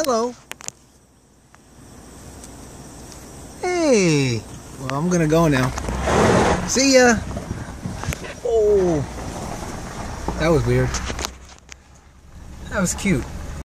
Hello. Hey. Well, I'm gonna go now. See ya. Oh. That was weird. That was cute.